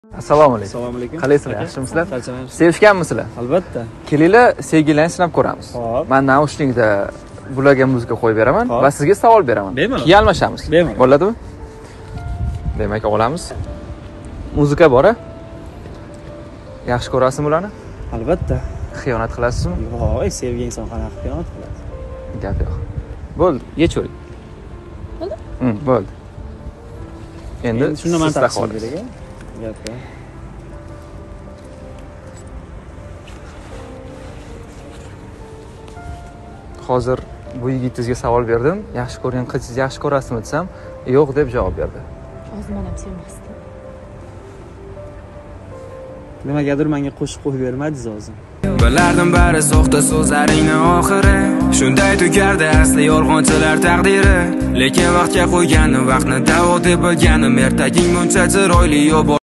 Assalomu alaykum. Assalomu alaykum. Qalaysizlar? Yaxshimisizlar? Charchamayapsiz? Sevishganmisizlar? Albatta. Kelinglar, sevgilarni sinab ko'ramiz. Xo'p. Men naushnikda bularga muzika qo'yib beraman Xo'p. va sizga savol beraman. Bemalol. Keyin almashamiz. Bemalol. Bo'ladimi? Demak, olamiz. Muzika bor-a? Yaxshi ko'rasizmi ularni? Albatta. Xiyonat qilasizmi? Voy, sevgan inson qanaqa xiyonat qiladi? Gap yo'q. Bo'ldi, yechuvering. Bo'ldi? Bo'ldi. Endi shunda men sizda taqsim qoladi. kerak-a? Gapga. Hozir bu yigitizga savol berdim. Yaxshi ko'rgan qizingizni yaxshi ko'rasizmi desam, yo'q deb javob berdi. Ozmon ham sevmasdim. Nimagadir menga qo'shib qo'yib bermadingiz hozir. Bilardim bari soxta so'zlaringni oxiri. Shunday tugardi asli yolg'onchilar taqdiri. Lekin vaqtga qo'yganim, vaqtni davo deb bilganim, ertaging muncha chiroyli yo